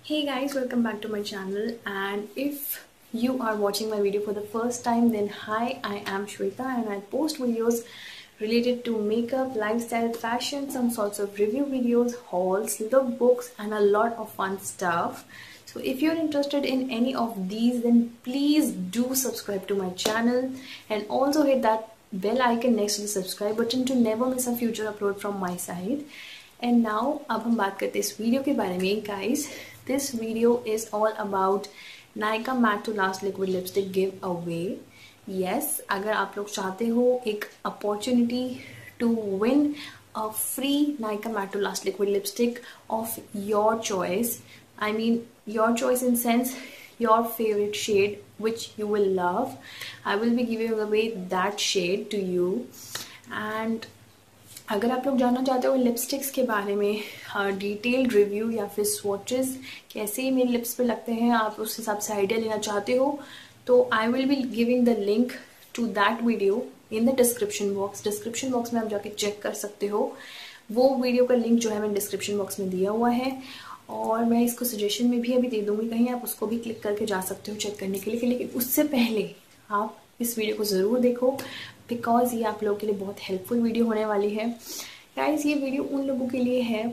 Hey guys, welcome back to my channel, and if you are watching my video for the first time, then hi, I am Shweta and I post videos related to makeup, lifestyle, fashion, some sorts of review videos, hauls, lookbooks and a lot of fun stuff. So if you're interested in any of these, then please do subscribe to my channel and also hit that bell icon next to the subscribe button to never miss a future upload from my side. And now अब हम बात करते हैं इस video के बारे में guys. This video is all about Nykaa Matte to Last Liquid Lipstick giveaway. Yes, अगर आप लोग चाहते हो एक opportunity to win a free Nykaa Matte to Last Liquid Lipstick of your choice. I mean your choice in sense your favorite shade which you will love. I will be giving away that shade to you. And अगर आप लोग जानना चाहते हो lipsticks के बारे में detailed review या फिर स्वॉचेस कैसे मेरे लिप्स पे लगते हैं, आप उस हिसाब से आइडिया लेना चाहते हो, तो I will be giving the link to that video in the description box में आप जाके चेक कर सकते हो. वो वीडियो का लिंक जो है मैंने डिस्क्रिप्शन बॉक्स में दिया हुआ है और मैं इसको सजेशन में भी अभी दे दूंगी, कहीं आप उसको भी क्लिक करके जा सकते हो चेक करने के लिए. लेकिन उससे पहले आप इस वीडियो को ज़रूर देखो बिकॉज ये आप लोगों के लिए बहुत हेल्पफुल वीडियो होने वाली है. गाइस, ये वीडियो उन लोगों के लिए है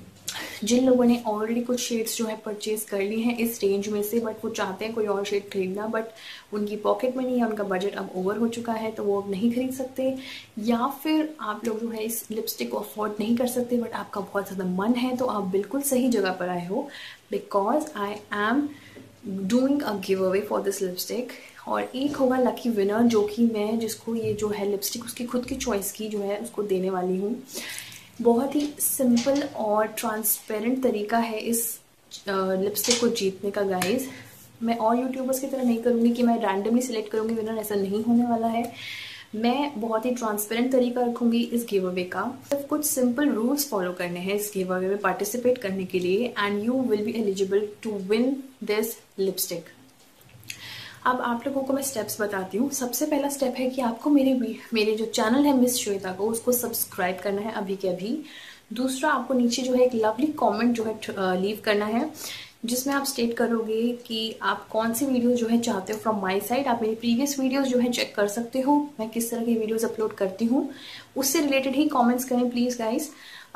जिन लोगों ने ऑलरेडी कुछ शेड्स जो है परचेज कर ली हैं इस रेंज में से, बट वो चाहते हैं कोई और शेड खरीदना, बट उनकी पॉकेट में नहीं है, उनका बजट अब ओवर हो चुका है तो वो अब नहीं खरीद सकते. या फिर आप लोग जो है इस लिपस्टिक को अफोर्ड नहीं कर सकते बट आपका बहुत ज़्यादा मन है, तो आप बिल्कुल सही जगह पर आए हो because I am doing a giveaway for this lipstick. और एक होगा लकी विनर जो कि मैं जिसको ये जो है लिपस्टिक उसकी खुद की चॉइस की जो है उसको देने वाली हूँ. बहुत ही सिंपल और ट्रांसपेरेंट तरीका है इस लिपस्टिक को जीतने का गाइस. मैं और यूट्यूबर्स की तरह नहीं करूँगी कि मैं रैंडमली सिलेक्ट करूँगी विनर, ऐसा नहीं होने वाला है. मैं बहुत ही ट्रांसपेरेंट तरीका रखूँगी इस गिव अवे का. सिर्फ कुछ सिंपल रूल्स फॉलो करने हैं इस गिव अवे में पार्टिसिपेट करने के लिए and you will be eligible to win this lipstick. अब आप लोगों को मैं स्टेप्स बताती हूँ. सबसे पहला स्टेप है कि आपको मेरे जो चैनल है मिस श्वेता को उसको सब्सक्राइब करना है अभी के अभी. दूसरा, आपको नीचे जो है एक लवली कमेंट जो है लीव करना है जिसमें आप स्टेट करोगे कि आप कौन सी वीडियो जो है चाहते हो फ्रॉम माय साइड. आप मेरी प्रीवियस वीडियोस जो है चेक कर सकते हो, मैं किस तरह की वीडियोस अपलोड करती हूँ, उससे रिलेटेड ही कमेंट्स करें प्लीज़ गाइस.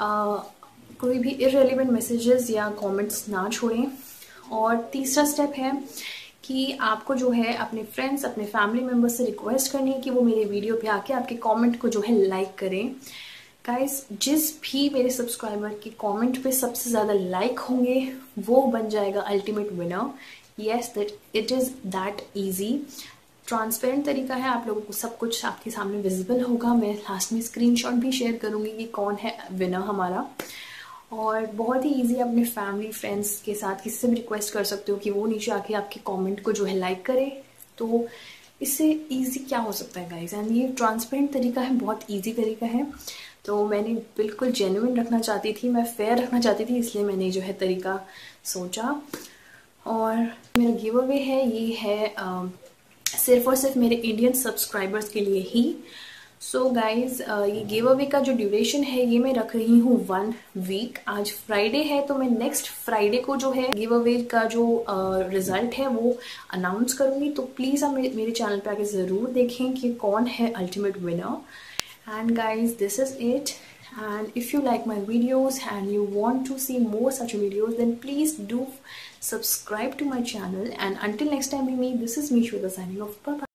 कोई भी इररिलेवेंट मैसेजेस या कमेंट्स ना छोड़ें. और तीसरा स्टेप है कि आपको जो है अपने फ्रेंड्स अपने फैमिली मेम्बर्स से रिक्वेस्ट करनी है कि वो मेरे वीडियो पे आके आपके कमेंट को जो है लाइक करें. गाइस, जिस भी मेरे सब्सक्राइबर के कमेंट पे सबसे ज़्यादा लाइक होंगे वो बन जाएगा ultimate winner. Yes, that it is that easy. Transparent तरीका है, आप लोगों को सब कुछ आपके सामने विजिबल होगा. मैं लास्ट में स्क्रीनशॉट भी शेयर करूँगी कि कौन है विनर हमारा. और बहुत ही इजी, अपने फैमिली फ्रेंड्स के साथ किसी से भी रिक्वेस्ट कर सकते हो कि वो नीचे आके आपके कमेंट को जो है लाइक करे. तो इससे इजी क्या हो सकता है गाइस. एंड ये ट्रांसपेरेंट तरीका है, बहुत इजी तरीका है. तो मैंने बिल्कुल जेन्युइन रखना चाहती थी, मैं फेयर रखना चाहती थी, इसलिए मैंने जो है तरीका सोचा. और मेरा गिव अवे है ये है सिर्फ और सिर्फ मेरे इंडियन सब्सक्राइबर्स के लिए ही. सो गाइज, ये गिव अवे का जो ड्यूरेशन है ये मैं रख रही हूँ 1 वीक. आज फ्राइडे है तो मैं नेक्स्ट फ्राइडे को जो है गिव अवे का जो रिजल्ट है वो अनाउंस करूँगी. तो प्लीज़ आप मेरे चैनल पे आके ज़रूर देखें कि कौन है ultimate winner. And guys, this is it. And if you like my videos and you want to see more such videos, then please do subscribe to my channel. And until next time we meet, this is me Shweta signing off. Bye bye.